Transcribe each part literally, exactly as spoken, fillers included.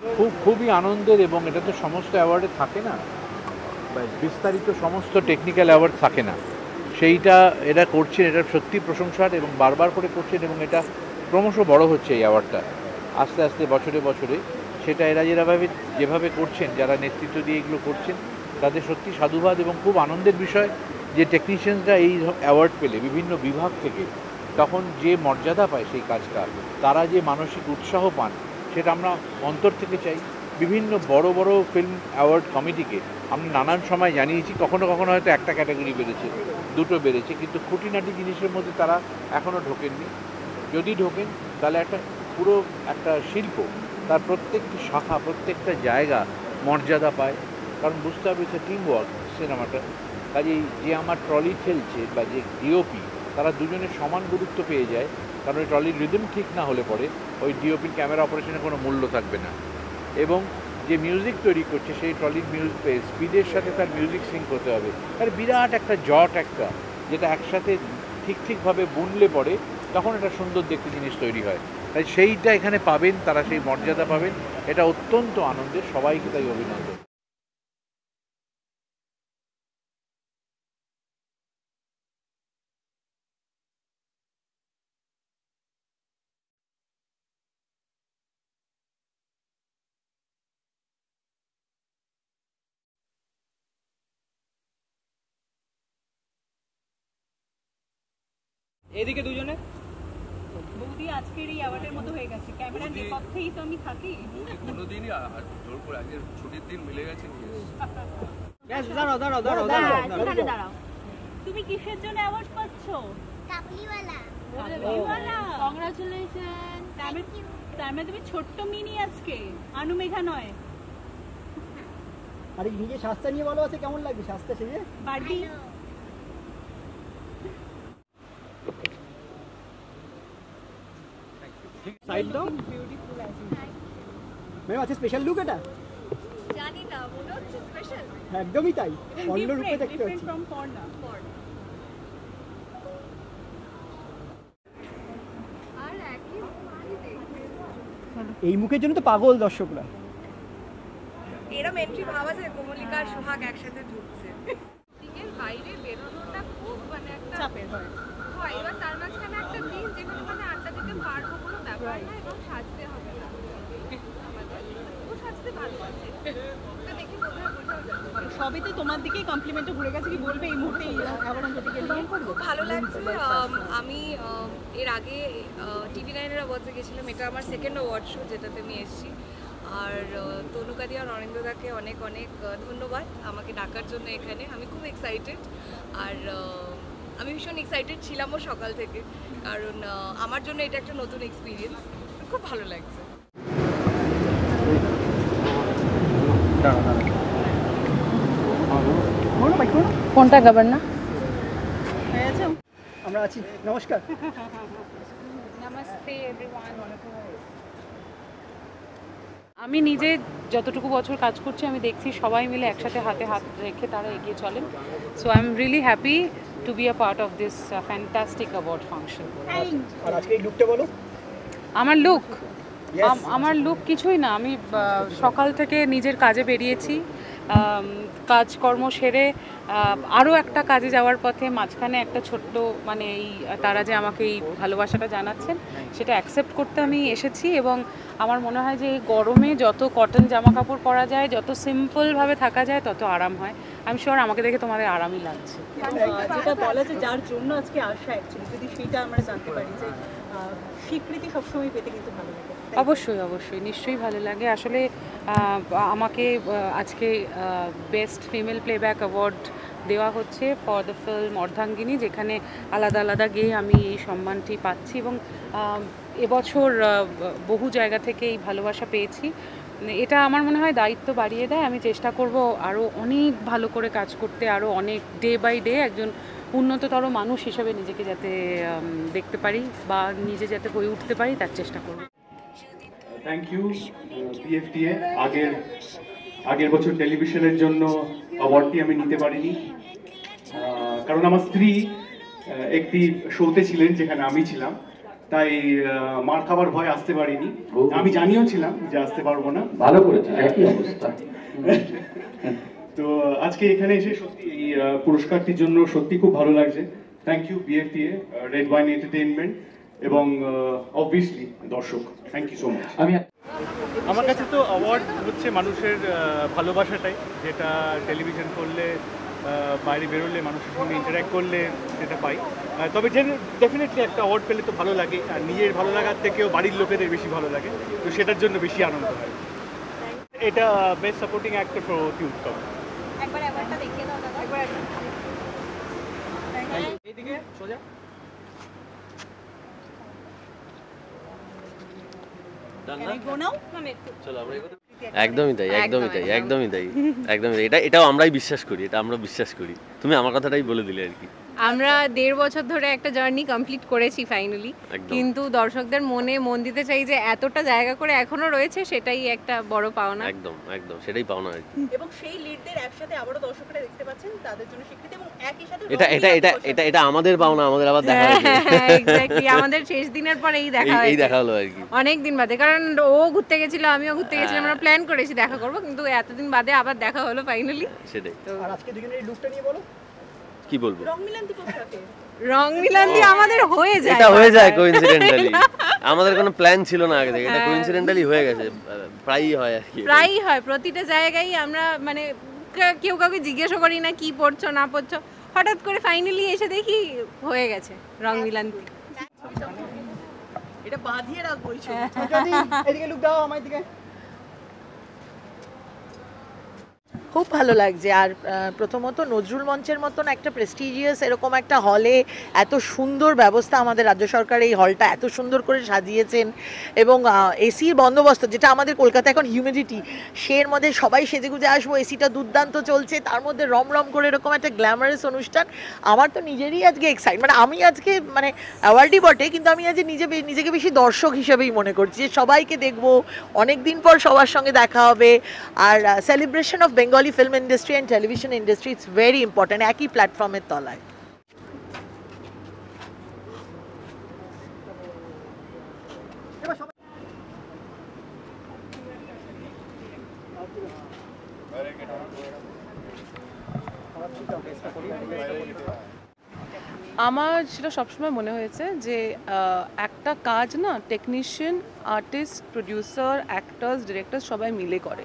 খুব খুবই আনন্দের, এবং এটা তো সমস্ত অ্যাওয়ার্ডে থাকে না, বিস্তারিত সমস্ত টেকনিক্যাল অ্যাওয়ার্ড থাকে না, সেইটা এরা করছেন, এটা সত্যি প্রশংসার, এবং বারবার করে করছেন, এবং এটা ক্রমশ বড় হচ্ছে এই অ্যাওয়ার্ডটা আস্তে আস্তে বছরে বছরে। সেটা এরা যেভাবে যেভাবে করছেন, যারা নেতৃত্ব দিয়ে এগুলো করছেন, তাদের সত্যি সাধুবাদ, এবং খুব আনন্দের বিষয় যে টেকনিশিয়ানসরা এই অ্যাওয়ার্ড পেলে বিভিন্ন বিভাগ থেকে তখন যে মর্যাদা পায় সেই কাজটা, তারা যে মানসিক উৎসাহ পান, সেটা আমরা অন্তর থেকে চাই। বিভিন্ন বড় বড় ফিল্ম অ্যাওয়ার্ড কমিটিকে আমরা নানান সময় জানিয়েছি, কখনো কখনো হয়তো একটা ক্যাটাগরি বেড়েছে, দুটো বেড়েছে, কিন্তু খুঁটিনাটি জিনিসের মধ্যে তারা এখনও ঢোকেননি। যদি ঢোকেন তাহলে একটা পুরো একটা শিল্প, তার প্রত্যেকটি শাখা, প্রত্যেকটা জায়গা মর্যাদা পায়। কারণ বুঝতে হবে সে টিম ওয়ার্ক সিনেমাটা। কাজেই যে আমার ট্রলি ঠেলছে বা যে ডিওপি, তারা দুজনের সমান গুরুত্ব পেয়ে যায়। কারণ ওই ট্রলির রিদম ঠিক না হলে পরে ওই ডিওপির ক্যামেরা অপারেশনের কোনো মূল্য থাকবে না। এবং যে মিউজিক তৈরি করছে সেই ট্রলির মিউজিক স্পিডের সাথে তার মিউজিক সিঙ্ক হতে হবে। আর বিরাট একটা জট, একটা যেটা একসাথে ঠিক ঠিকভাবে বুনলে পরে তখন একটা সুন্দর দেখতে জিনিস তৈরি হয়। তাই সেইটা এখানে পাবেন, তারা সেই মর্যাদা পাবেন, এটা অত্যন্ত আনন্দের, সবাইকে তাই অভিনন্দন। এদিকে দুজনে বৌদি আজকের এই অ্যাওয়ার্ডের মতো হয়ে গেছে, ক্যামেরার নেপথ্যেই তো আমি থাকি। কোনোদিনই জোর করে আজকে ছুটির দিন মিলে গেছে। দাঁড়াও দাঁড়াও দাঁড়াও দাঁড়াও দাঁড়াও, তুমি কিসের জন্য অ্যাওয়ার্ড পাচ্ছ? কাবুলিওয়ালা। কাবুলিওয়ালা, কংগ্রাচুলেশন। তার মানে তুমি ছোট্ট মিনি আজকে, আনুমেঘা নয়। আরে নিজে শাস্তা নিয়ে ভালো আছে, কেমন লাগবে শাস্তা সেজে? বাড়ি সাইড দাও। ম্যাম আছে স্পেশাল লুক এটা? জানি না, মনে হচ্ছে স্পেশাল। একদমই তাই, অন্য রূপে দেখতে পাচ্ছি। আর একই এই মুখের জন্য তো পাগল দর্শকরা। এরম এন্ট্রি ভাবা যায় কোমলিকা আর সোহাগ একসাথে ঢুকছে। সিঙ্গেল বাইরে বেরোনোটা খুব মানে একটা চাপের হয়। হয়, এবার তার মাঝখানে একটা দিন যেখানে মানে আড্ডা দিতে পারবো কোনো ব্যাপার না, এবং সাজতে হবে না। ও সাজতে ভালো আছে, ওটা দেখে বোঝা বোঝাও যাবে। সবই তো তোমার দিকেই কমপ্লিমেন্টে ঘুরে গেছে, কি বলবে এই মুহূর্তে অ্যাওয়ার্ড অঞ্জলিকে নিয়ে? খুব ভালো লাগছে। আমি এর আগে টিভি নাইনের অ্যাওয়ার্ডসে গেছিলাম, এটা আমার সেকেন্ড অ্যাওয়ার্ড শো যেটাতে আমি এসেছি। আর তনুকাদি আর অনিন্দদাকে অনেক অনেক ধন্যবাদ আমাকে ডাকার জন্য এখানে। আমি খুব এক্সাইটেড, আর আমি ভীষণ এক্সাইটেড ছিলামও সকাল থেকে, কারণ আমার জন্য এটা একটা নতুন এক্সপিরিয়েন্স। খুব ভালো লাগছে। ফোনটা গাবার না আমরা আছি। নমস্কার। নমস্তে এভরিওয়ান। আমি নিজে যতটুকু বছর কাজ করছি আমি দেখছি সবাই মিলে একসাথে হাতে হাত রেখে তারা এগিয়ে চলেন। So I am really happy to be a part of this fantastic award function. আর আজকে এই লুকটা বলো। আমার লুক আমার লুক কিছুই না, আমি সকাল থেকে নিজের কাজে বেরিয়েছি, কাজকর্ম সেরে আরও একটা কাজে যাওয়ার পথে মাঝখানে একটা ছোট্ট মানে এই তারা যে আমাকে এই ভালোবাসাটা জানাচ্ছেন সেটা অ্যাকসেপ্ট করতে আমি এসেছি। এবং আমার মনে হয় যে এই গরমে যত কটন জামা কাপড় পরা যায়, যত সিম্পলভাবে থাকা যায়, তত আরাম হয়। আমি শিওর আমাকে দেখে তোমাদের আরামই লাগছে। যেটা বলা যে যার জন্য আজকে আসা, অ্যাকচুয়ালি যদি সেটা আমরা জানতে পারি যে স্বীকৃতি সবসময় পেতে কিন্তু ভালো লাগে। অবশ্যই অবশ্যই নিশ্চয়ই ভালো লাগে। আসলে আমাকে আজকে বেস্ট ফিমেল প্লেব্যাক অ্যাওয়ার্ড দেওয়া হচ্ছে ফর দ্য ফিল্ম অর্ধাঙ্গিনী, যেখানে আলাদা আলাদা গেয়ে আমি এই সম্মানটি পাচ্ছি, এবং এবছর বহু জায়গা থেকে এই ভালোবাসা পেয়েছি। এটা আমার মনে হয় দায়িত্ব বাড়িয়ে দেয়। আমি চেষ্টা করব আরও অনেক ভালো করে কাজ করতে, আরও অনেক ডে বাই ডে একজন উন্নততর মানুষ হিসেবে নিজেকে যাতে দেখতে পারি বা নিজে যাতে হয়ে উঠতে পারি তার চেষ্টা করব। Thank you PFTA. আগের আগের বছর টেলিভিশনের জন্য অ্যাওয়ার্ডটি আমি নিতে পারিনি, কারণ আমার স্ত্রী একটি শোতে ছিলেন যেখানে আমি ছিলাম। তাই আহ, মার খাবার ভয় আসতে পারিনি। আমি জানিও ছিলাম যে আসতে পারবো না। ভালো করেছিস, একই অবস্থা। তো আজকে এখানে এসে সত্যি এই আহ, পুরস্কারটির জন্য সত্যি খুব ভালো লাগছে। Thank you BFTA, red wine entertainment এবং অবভিয়াসলি দর্শক, থ্যাংক ইউ সো মাচ। আমি আমার কাছে তো অ্যাওয়ার্ড হচ্ছে মানুষের আহ, ভালোবাসাটাই, যেটা টেলিভিশন করলে আহ, বাইরে বেরোলে মানুষের সঙ্গে ইন্টারঅ্যাক্ট করলে সেটা পাই। আহ, তবে যে ডেফিনেটলি একটা অ্যাওয়ার্ড পেলে তো ভালো লাগে, আর নিজের ভালো লাগার থেকেও বাড়ির লোকেদের বেশি ভালো লাগে, তো সেটার জন্য বেশি আনন্দ হয়। এটা বেস্ট সাপোর্টিং অ্যাক্টর ফর অতি উত্তম। একবার অ্যাওয়ার্ডটা দেখিয়ে দাও দাদা। একবার এইদিকে সোজা। একদমই তাই, একদমই তাই, একদমই তাই, একদমই তাই। এটা এটাও আমরাই বিশ্বাস করি, এটা আমরা বিশ্বাস করি। তুমি আমার কথাটাই বলে দিলে আর কি। আমরা দেড় বছর ধরে একটা জার্নি কমপ্লিট করেছি ফাইনালি, একদম। কিন্তু দর্শকদের মনে মন দিতে চাই যে এতটা জায়গা করে এখনো রয়েছে, সেটাই একটা বড় পাওনা। একদম একদম সেটাই পাওনা আর কি। এবং সেই লিডদের একসাথে আবারও দর্শকরা দেখতে পাচ্ছেন, তাদের জন্য স্বীকৃতি এবং একই সাথে এটা এটা এটা এটা এটা আমাদের পাওনা, আমাদের আবার দেখা হয়েছে। এক্স্যাক্টলি, আমাদের শেষ দিনের পর এই দেখা এই- এই হয়েছে দেখা হলো আর কি। অনেক দিন বাদে, কারণ ও ঘুরতে গেছিল, আমিও ঘুরতে গেছিলাম, আমরা প্ল্যান করেছি দেখা করব, কিন্তু এতদিন বাদে আবার দেখা হলো ফাইনালি। সেটাই। আর আজকে দুজনের এই লুকটা নিয়ে বলো। কি বলবো, রং মিলান্তি পোশাকে রং মিলান্তি আমাদের হয়ে যায়, এটা হয়ে যায় কোইন্সিডেন্টালি। আমাদের কোনো প্ল্যান ছিল না আগে থেকে, এটা কোইন্সিডেন্টালি হয়ে গেছে, প্রায়ই হয় আর কি। প্রায়ই হয়, প্রতিটা জায়গায় আমরা মানে কে- কেউ কাউকে জিজ্ঞেসও করি না কি পড়ছো না পড়ছো, হঠাৎ করে ফাইনালি এসে দেখি হয়ে গেছে রং মিলান্তি। এটা বাঁধিয়ে রাখবো এই ছবি। যদি এদিকে লুক দাও, আমার দিকে। খুব ভালো লাগছে। আর আহ, প্রথমত নজরুল মঞ্চের মতন একটা প্রেস্টিজিয়াস এরকম একটা হলে এত সুন্দর ব্যবস্থা, আমাদের রাজ্য সরকার এই হলটা এত সুন্দর করে সাজিয়েছেন, এবং এসির বন্দোবস্ত, যেটা আমাদের কলকাতা এখন হিউমিডিটি, সের মধ্যে সবাই সেজেগুজে আসবো, এসিটা দুর্দান্ত চলছে, তার মধ্যে রমরম করে এরকম একটা গ্ল্যামারাস অনুষ্ঠান। আমার তো নিজেরই আজকে এক্সাইট, মানে আমি আজকে মানে অ্যাওয়ার্ডই বটে, কিন্তু আমি আজ নিজে বে- নিজেকে বেশি দর্শক হিসেবেই মনে করছি, যে সবাইকে দেখবো, অনেক দিন পর সবার সঙ্গে দেখা হবে। আর celebration of Bengali film industry and television industry, it's very important, একই প্ল্যাটফর্মের তলায়। আমার সেটা সবসময় মনে হয়েছে যে আহ, একটা কাজ না technician, artist, producer, actors, director সবাই মিলে করে।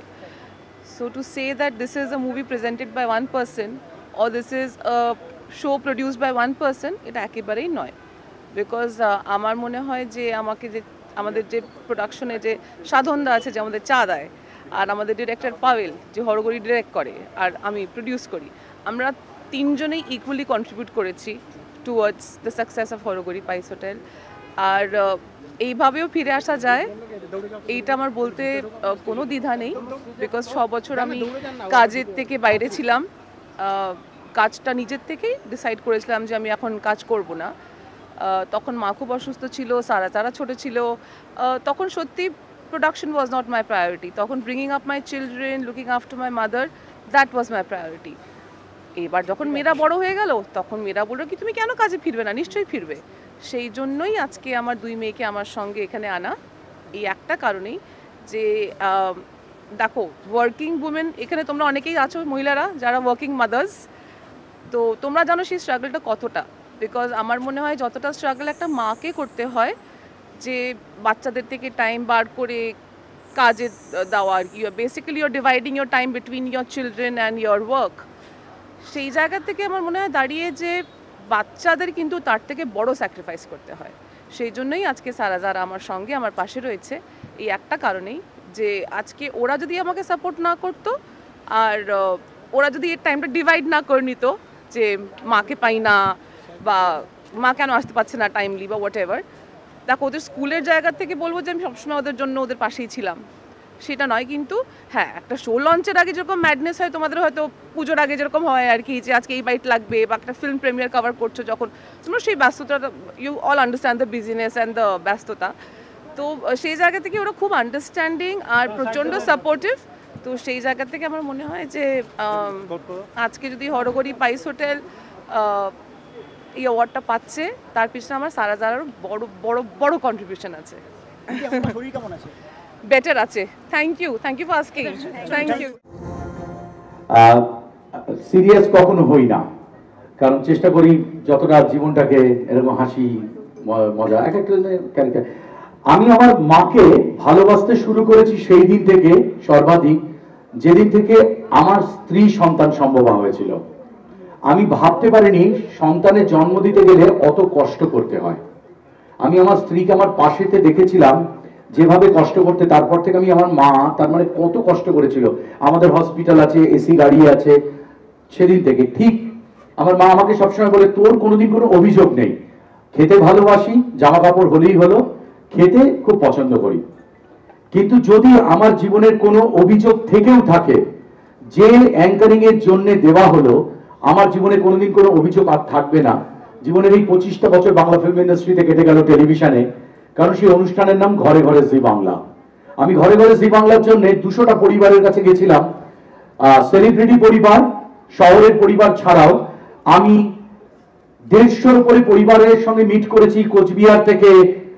So to say that this is a movie presented by one person or this is a show produced by one person, এটা একেবারেই নয়। বিকজ আমার মনে হয় যে আমাকে যে আমাদের যে প্রোডাকশনে যে সাধনদা আছে, যে আমাদের চা দেয়, আর আমাদের ডিরেক্টর পাভেল যে হরগরি ডিরেক্ট করে, আর আমি প্রডিউস করি, আমরা তিনজনেই ইকুয়ালি কন্ট্রিবিউট করেছি towards the success of Hargouri pice hotel. আর আহ, এইভাবেও ফিরে আসা যায়, এইটা আমার বলতে আহ, কোনো দ্বিধা নেই। বিকজ ছ বছর আমি কাজের থেকে বাইরে ছিলাম, আহ, কাজটা নিজের থেকেই ডিসাইড করেছিলাম যে আমি এখন কাজ করব না। আহ, তখন মা খুব অসুস্থ ছিল, সারা তারা ছোটো ছিল, আহ, তখন সত্যি production was not my priority. তখন bringing up my children, looking after my mother, that was my priority. এবার যখন মেয়েরা বড় হয়ে গেল, তখন মেয়েরা বললো কি তুমি কেন কাজে ফিরবে না, নিশ্চয়ই ফিরবে। সেই জন্যই আজকে আমার দুই মেয়েকে আমার সঙ্গে এখানে আনা, এই একটা কারণেই যে আহ, দেখো ওয়ার্কিং উমেন এখানে তোমরা অনেকেই আছো, মহিলারা যারা ওয়ার্কিং মাদার্স, তো তোমরা জানো সেই স্ট্রাগলটা কতটা। বিকজ আমার মনে হয় যতটা স্ট্রাগল একটা মাকে করতে হয়, যে বাচ্চাদের থেকে টাইম বার করে কাজে দেওয়া আর কি, basically your dividing your time between your children and your work, সেই জায়গা থেকে আমার মনে হয় দাঁড়িয়ে যে বাচ্চাদের কিন্তু তার থেকে বড় স্যাক্রিফাইস করতে হয়। সেই জন্যই আজকে সারা যারা আমার সঙ্গে আমার পাশে রয়েছে, এই একটা কারণেই যে আজকে ওরা যদি আমাকে সাপোর্ট না করতো, আর ওরা যদি এর টাইমটা ডিভাইড না করে নিত, যে মাকে পাই না বা মা কেন আসতে পারছে না টাইমলি বা হোয়াট এভার, দেখো ওদের স্কুলের জায়গা থেকে বলবো যে আমি সবসময় ওদের জন্য ওদের পাশেই ছিলাম, সেটা নয়। কিন্তু হ্যাঁ, একটা শো লঞ্চের আগে যেরকম ম্যাডনেস হয়, তোমাদের হয়তো পুজোর আগে যেরকম হয় আর কি, যে আজকে এই বাইট লাগবে, বা একটা ফিল্ম প্রিমিয়ার কভার করছো যখন, তোমরা সেই ব্যস্ততাটা, you all understand the business and the ব্যস্ততা, তো সেই জায়গা থেকে ওরা খুব আন্ডারস্ট্যান্ডিং আর প্রচণ্ড সাপোর্টিভ। তো সেই জায়গা থেকে আমার মনে হয় যে আজকে যদি হরগরি পাইস হোটেল এই অ্যাওয়ার্ডটা পাচ্ছে তার পিছনে আমার সারা জারারও বড় বড় বড় কন্ট্রিবিউশন আছে। শরীর কেমন আছে? বেটার আছে। Thank you thank you for asking. Thank you. Serious কখনো হই না, কারণ চেষ্টা করি যতটা জীবনটাকে এরকম হাসি মজা এক একটা ক্যারেক্টার। আমি আমার মাকে ভালোবাসতে শুরু করেছি সেই দিন থেকে, সর্বাধিক যেদিন থেকে আমার স্ত্রী সন্তান সম্ভব হয়েছিল। আমি ভাবতে পারিনি সন্তানের জন্ম দিতে গেলে অত কষ্ট করতে হয়। আমি আমার স্ত্রীকে আমার পাশেতে দেখেছিলাম যেভাবে কষ্ট করতে, তারপর থেকে আমি আমার মা তার মানে কত কষ্ট করেছিল। আমাদের হসপিটাল আছে, এসি গাড়ি আছে, সেদিন থেকে ঠিক আমার মা আমাকে সবসময় বলে তোর কোনোদিন কোনো অভিযোগ নেই, খেতে ভালোবাসি, জামা কাপড় হলেই হলো, খেতে খুব পছন্দ করি। কিন্তু যদি আমার জীবনের কোনো অভিযোগ থেকেও থাকে, যে অ্যাঙ্কারিং এর জন্য দেওয়া হলো, আমার জীবনে কোনোদিন কোনো অভিযোগ আর থাকবে না। জীবনের এই পঁচিশটা বছর বাংলা ফিল্ম ইন্ডাস্ট্রিতে কেটে গেল টেলিভিশনে, কারণ সেই অনুষ্ঠানের নাম ঘরে ঘরে জি বাংলা। আমি ঘরে ঘরে জি বাংলার জন্য দুশোটা পরিবারের কাছে গেছিলাম, সেলিব্রিটি পরিবার, শহরের পরিবার ছাড়াও আমি দেড়শোর উপরে পরিবারের সঙ্গে মিট করেছি, কোচবিহার থেকে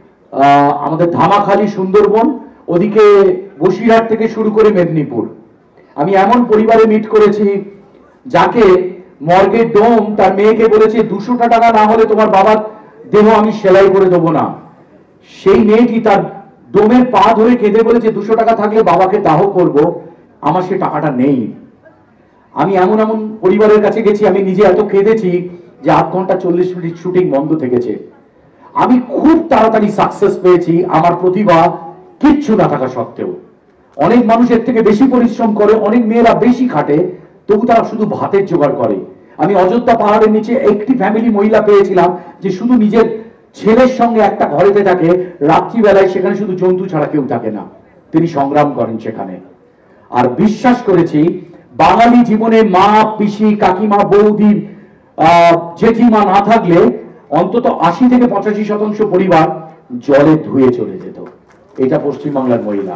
আমাদের ধামাখালি, সুন্দরবন, ওদিকে বসিরহাট থেকে শুরু করে মেদিনীপুর। আমি এমন পরিবারে মিট করেছি যাকে মর্গের ডোম তার মেয়েকে বলেছে দুশোটা টাকা না হলে তোমার বাবার দেহ আমি সেলাই করে দেবো না। সেই মেয়েটি তার ডোমের পা ধরে কেঁদে বলেছে দুশো টাকা থাকলে বাবাকে দাহ করব, আমার সে টাকাটা নেই। আমি এমন এমন পরিবারের কাছে গেছি, আমি নিজে এত কেঁদেছি যে আধ ঘন্টা চল্লিশ মিনিট শুটিং বন্ধ থেকেছে। আমি খুব তাড়াতাড়ি সাকসেস পেয়েছি আমার প্রতিভা কিচ্ছু না থাকা সত্ত্বেও। অনেক মানুষের থেকে বেশি পরিশ্রম করে, অনেক মেয়েরা বেশি খাটে, তবু তারা শুধু ভাতের জোগাড় করে। আমি অযোধ্যা পাহাড়ের নিচে একটি ফ্যামিলি মহিলা পেয়েছিলাম যে শুধু নিজের ছেলের সঙ্গে একটা ঘরেতে থাকে, রাত্রিবেলায় সেখানে শুধু জন্তু ছাড়া কেউ থাকে না, তিনি সংগ্রাম করেন সেখানে। আর বিশ্বাস করেছি বাঙালি জীবনে মা, পিসি, কাকিমা, বৌদি, জেঠিমা না থাকলে অন্তত আশি থেকে পঁচাশি শতাংশ পরিবার জলে ধুয়ে চলে যেত। এটা পশ্চিমবাংলার মহিলা।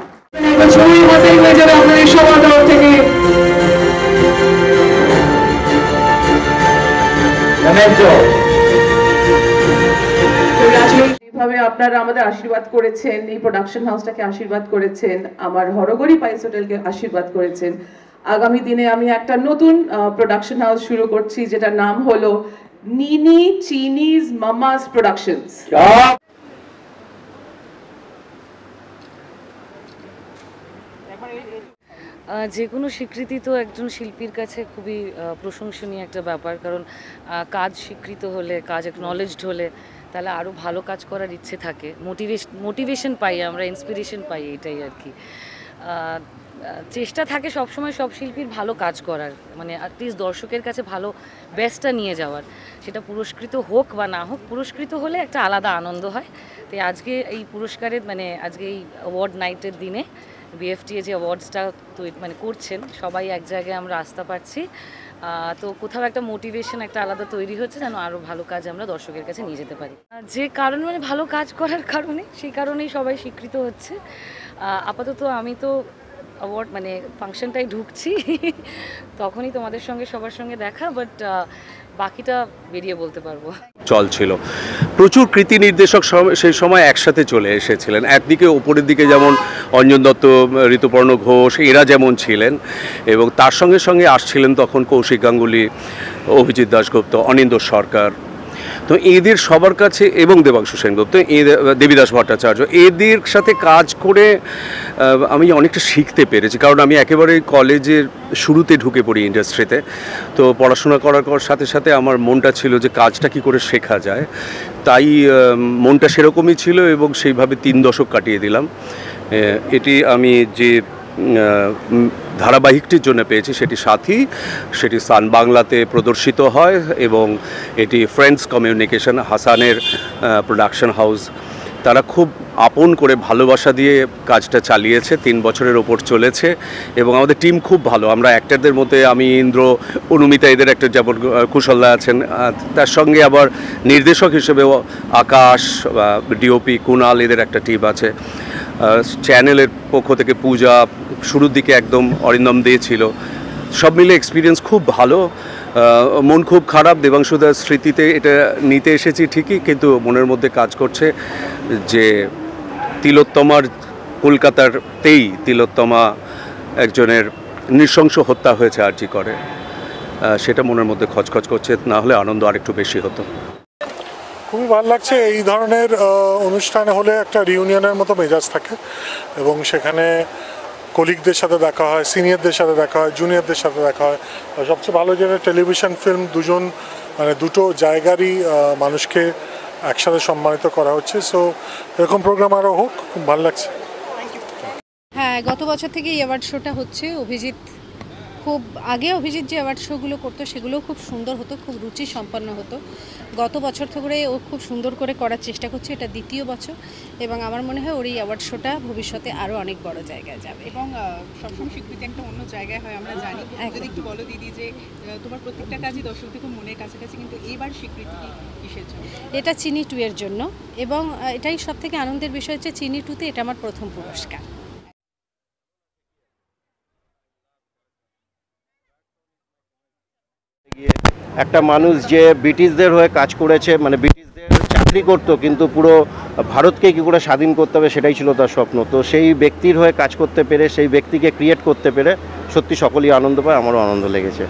যেভাবে আপনারা আমাদের আশীর্বাদ করেছেন, এই প্রোডাকশন হাউসটাকে আশীর্বাদ করেছেন, আমার হরগরি পাইস হোটেলকে আশীর্বাদ করেছেন, আগামী দিনে আমি একটা নতুন প্রোডাকশন হাউস শুরু করছি যেটার নাম হলো নিনি চিনিজ মামাস প্রোডাকশনস। যে কোনো স্বীকৃতি তো একজন শিল্পীর কাছে খুবই প্রশংসনীয় একটা ব্যাপার, কারণ কাজ স্বীকৃত হলে, কাজ একনলেজড হলে তাহলে আরও ভালো কাজ করার ইচ্ছে থাকে, মোটিভেশন মোটিভেশন পাই আমরা, ইন্সপিরেশন পাই, এটাই আর কি। চেষ্টা থাকে সবসময় সব শিল্পীর ভালো কাজ করার, মানে অ্যাটলিস্ট দর্শকের কাছে ভালো বেস্টটা নিয়ে যাওয়ার। সেটা পুরস্কৃত হোক বা না হোক, পুরস্কৃত হলে একটা আলাদা আনন্দ হয়। তাই আজকে এই পুরস্কারের মানে আজকে এই অ্যাওয়ার্ড নাইটের দিনে বিএফটিএ যে অ্যাওয়ার্ডসটা তৈরি মানে করছেন, সবাই এক জায়গায় আমরা আসতে পারছি, তো কোথাও একটা মোটিভেশন একটা আলাদা তৈরি হচ্ছে যেন আরও ভালো কাজ আমরা দর্শকের কাছে নিয়ে যেতে পারি। যে কারণ মানে ভালো কাজ করার কারণে, সেই কারণেই সবাই স্বীকৃত হচ্ছে। আপাতত আমি তো অ্যাওয়ার্ড মানে ফাংশনটাই ঢুকছি, তখনই তোমাদের সঙ্গে সবার সঙ্গে দেখা, বাট বাকিটা বেরিয়ে বলতে পারবো। চলছিল প্রচুর কৃতি নির্দেশক সেই সময় একসাথে চলে এসেছিলেন। একদিকে ওপরের দিকে যেমন অঞ্জন দত্ত, ঋতুপর্ণ ঘোষ এরা যেমন ছিলেন, এবং তার সঙ্গে সঙ্গে আসছিলেন তখন কৌশিক গাঙ্গুলি, অভিজিৎ দাশগুপ্ত, অনিন্দ্য সরকার, তো এদের সবার কাছে, এবং দেবাংশু সেনগুপ্ত, দেবীদাস ভট্টাচার্য, এদের সাথে কাজ করে আমি অনেকটা শিখতে পেরেছি। কারণ আমি একেবারে কলেজের শুরুতে ঢুকে পড়ি ইন্ডাস্ট্রিতে, তো পড়াশোনা করার সাথে সাথে আমার মনটা ছিল যে কাজটা কি করে শেখা যায়, তাই মনটা সেরকমই ছিল এবং সেইভাবে তিন দশক কাটিয়ে দিলাম। এটি আমি যে ধারাবাহিকটির জন্য পেয়েছি সেটি সাথী, সেটি সান বাংলাতে প্রদর্শিত হয়, এবং এটি ফ্রেন্ডস কমিউনিকেশন, হাসানের প্রোডাকশন হাউস, তারা খুব আপন করে ভালোবাসা দিয়ে কাজটা চালিয়েছে। তিন বছরের ওপর চলেছে এবং আমাদের টিম খুব ভালো। আমরা অ্যাক্টরদের মধ্যে আমি, ইন্দ্র, অনুমিতা, এদের একটা যেমন কুশলদা আছেন, তার সঙ্গে আবার নির্দেশক হিসেবেও আকাশ, ডিওপি কুণাল, এদের একটা টিম আছে। চ্যানেলের পক্ষ থেকে পূজা, শুরুর দিকে একদম অরিন্দম দে ছিল। সব মিলে এক্সপিরিয়েন্স খুব ভালো। মন খুব খারাপ, দেবাংশুদার স্মৃতিতে এটা নিতে এসেছি ঠিকই, কিন্তু মনের মধ্যে কাজ করছে যে তিলোত্তমার কলকাতারতেই তিলোত্তমা একজনের নৃশংস হত্যা হয়েছে আরজি করে, সেটা মনের মধ্যে খচখচ করছে, না হলে আনন্দ আরেকটু বেশি হতো। খুবই ভালো লাগছে, এই ধরনের অনুষ্ঠানে হলে একটা রিউনিয়নের মতো মেজাজ থাকে এবং সেখানে কলিগদের সাথে দেখা হয়, সিনিয়রদের সাথে দেখা হয়, জুনিয়রদের সাথে দেখা হয়। আর সবচেয়ে ভালো যেটা টেলিভিশন ফিল্ম দুজন মানে দুটো জায়গারই মানুষকে একসাথে সম্মানিত করা হচ্ছে। সো এরকম প্রোগ্রাম আরও হোক, খুব ভালো লাগছে। হ্যাঁ, গত বছর থেকে এই অ্যাওয়ার্ড শোটা হচ্ছে। অভিজিৎ খুব আগে অভিজিৎ যে অ্যাওয়ার্ড শোগুলো করতো সেগুলোও খুব সুন্দর হতো, খুব রুচি সম্পন্ন হতো। গত বছর ধরে ও খুব সুন্দর করে করার চেষ্টা করছে, এটা দ্বিতীয় বছর, এবং আমার মনে হয় ওর এই অ্যাওয়ার্ড শোটা ভবিষ্যতে আরও অনেক বড় জায়গায় যাবে। এবং সবসময় স্বীকৃতি একটা অন্য জায়গায় হয় আমরা জানি। যদি একটু বলো দিদি যে তোমার প্রত্যেকটা কাজই দর্শকদের খুব মনের কাছাকাছি, কিন্তু এবার স্বীকৃতি কিসের জন্য? এটা চিনি টু এর জন্য, এবং এটাই সব থেকে আনন্দের বিষয় হচ্ছে চিনি টুতে এটা আমার প্রথম পুরস্কার। একটা মানুষ যে ব্রিটিশদের হয়ে কাজ করেছে, মানে ব্রিটিশদের চাকরি করতো, কিন্তু পুরো ভারতকে কী করে স্বাধীন করতে হবে সেটাই ছিল তার স্বপ্ন। তো সেই ব্যক্তির হয়ে কাজ করতে পেরে, সেই ব্যক্তিকে ক্রিয়েট করতে পেরে সত্যি সকলেই আনন্দ পায়, আমারও আনন্দ লেগেছে।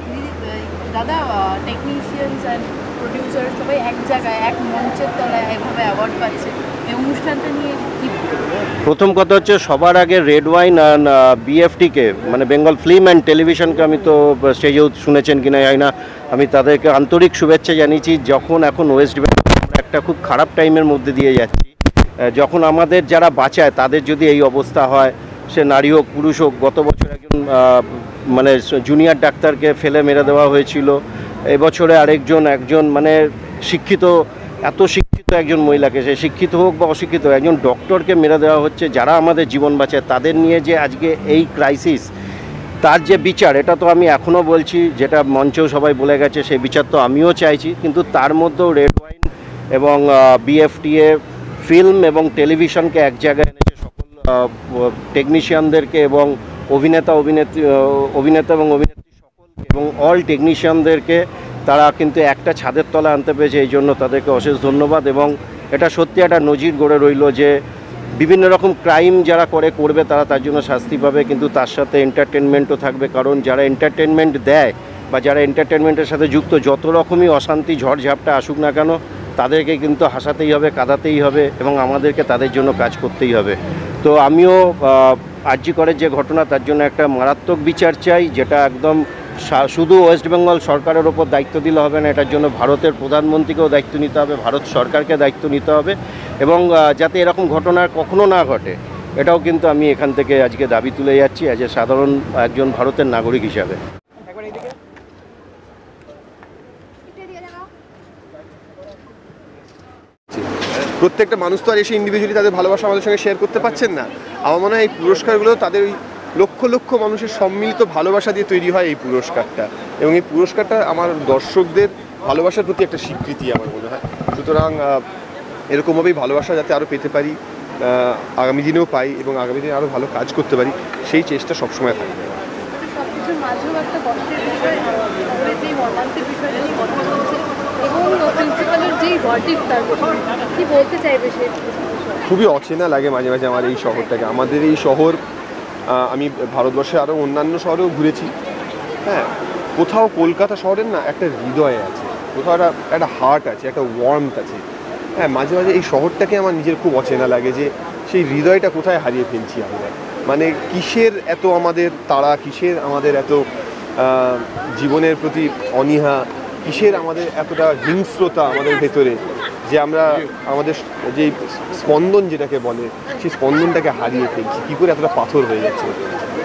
দাদা, টেকনিশিয়ানস অ্যান্ড প্রডিউসার সবাই এক জায়গায় এক মঞ্চের তলায় এভাবে অ্যাওয়ার্ড পাচ্ছে, এই অনুষ্ঠানটা নিয়ে কি? প্রথম কথা হচ্ছে সবার আগে রেড ওয়াইন অ্যান্ড বিএফটিকে, মানে বেঙ্গল ফিল্ম অ্যান্ড টেলিভিশনকে, আমি তো স্টেজেও শুনেছেন কিনা জানি না, আমি তাদেরকে আন্তরিক শুভেচ্ছা জানিয়েছি। যখন এখন ওয়েস্ট বেঙ্গল একটা খুব খারাপ টাইমের মধ্যে দিয়ে যাচ্ছি, যখন আমাদের যারা বাঁচায় তাদের যদি এই অবস্থা হয়, সে নারী হোক পুরুষ হোক, গত বছর একজন মানে জুনিয়র ডাক্তারকে ফেলে মেরে দেওয়া হয়েছিল, এবছরে আরেকজন একজন মানে শিক্ষিত, এত শিক্ষিত একজন মহিলাকে, সে শিক্ষিত হোক বা অশিক্ষিত, একজন ডক্টরকে মেরে দেওয়া হচ্ছে, যারা আমাদের জীবন বাঁচায় তাদের নিয়ে যে আজকে এই ক্রাইসিস, তার যে বিচার, এটা তো আমি এখনও বলছি, যেটা মঞ্চেও সবাই বলে গেছে, সেই বিচার তো আমিও চাইছি, কিন্তু তার মধ্যেও রেড ওয়াইন এবং বিএফটিএ ফিল্ম এবং টেলিভিশনকে এক জায়গায় এনেছে, সকল টেকনিশিয়ানদেরকে এবং অভিনেতা অভিনেত্রী অভিনেতা এবং অভিনেত্রী সকলকে এবং অল টেকনিশিয়ানদেরকে তারা কিন্তু একটা ছাদের তলা আনতে পেরেছে, এই জন্য তাদেরকে অশেষ ধন্যবাদ। এবং এটা সত্যি একটা নজির গড়ে রইল যে বিভিন্ন রকম ক্রাইম যারা করে করবে তারা তার জন্য শাস্তি পাবে, কিন্তু তার সাথে এন্টারটেনমেন্টও থাকবে, কারণ যারা এন্টারটেনমেন্ট দেয় বা যারা এন্টারটেনমেন্টের সাথে যুক্ত, যত রকমই অশান্তি ঝড়ঝাপটা আসুক না কেন, তাদেরকে কিন্তু হাসাতেই হবে, কাঁদাতেই হবে, এবং আমাদেরকে তাদের জন্য কাজ করতেই হবে। তো আমিও আরজি করের যে ঘটনা, তার জন্য একটা মারাত্মক বিচার চাই, যেটা একদম শুধু ওয়েস্ট বেঙ্গল সরকারের ওপর দায়িত্ব দিলে হবে না, এটার জন্য ভারতের প্রধানমন্ত্রীকেও দায়িত্ব নিতে হবে, ভারত সরকারকে দায়িত্ব নিতে হবে, এবং যাতে এরকম ঘটনা কখনো না ঘটে, এটাও কিন্তু আমি এখান থেকে আজকে দাবি তুলে যাচ্ছি অ্যাজ এ সাধারণ একজন ভারতের নাগরিক হিসাবে। প্রত্যেকটা মানুষ তো আর এসে ইন্ডিভিজুয়ালি তাদের ভালোবাসা আমাদের সঙ্গে শেয়ার করতে পারছেন না। আমার মনে হয় এই পুরস্কারগুলো তাদের ওই লক্ষ লক্ষ মানুষের সম্মিলিত ভালোবাসা দিয়ে তৈরি হয় এই পুরস্কারটা, এবং এই পুরস্কারটা আমার দর্শকদের ভালোবাসার প্রতি একটা স্বীকৃতি আমার মনে হয়। সুতরাং এরকমভাবেই ভালোবাসা যাতে আরও পেতে পারি, আগামী দিনেও পাই, এবং আগামী দিনে আরও ভালো কাজ করতে পারি, সেই চেষ্টা সবসময় থাকবে। সবকিছুর মাঝেও একটা কষ্টের বিষয়, যেই মর্মান্তিক বিষয়টা নিয়ে কথা বলছে, এবং প্রিন্সিপালের যেই ভার্ডিক্ট, তার কি বলতে চাইবে সে? খুবই অচেনা লাগে মাঝে মাঝে আমার এই শহরটাকে। আমাদের এই শহর, আমি ভারতবর্ষে আরও অন্যান্য শহরেও ঘুরেছি, হ্যাঁ, কোথাও কলকাতা শহরের না একটা হৃদয় আছে, কোথাও একটা একটা হার্ট আছে, একটা ওয়ার্মথ আছে। হ্যাঁ, মাঝে মাঝে এই শহরটাকে আমার নিজের খুব অচেনা লাগে, যে সেই হৃদয়টা কোথায় হারিয়ে ফেলছি আমরা। মানে কিসের এত আমাদের তাড়া, কিসের আমাদের এত জীবনের প্রতি অনীহা, কিসের আমাদের এতটা হিংস্রতা আমাদের ভেতরে, যে আমরা আমাদের যেই স্পন্দন যেটাকে বলে, সেই স্পন্দনটাকে হারিয়ে ফেলছি, কী করে এতটা পাথর হয়ে যাচ্ছে।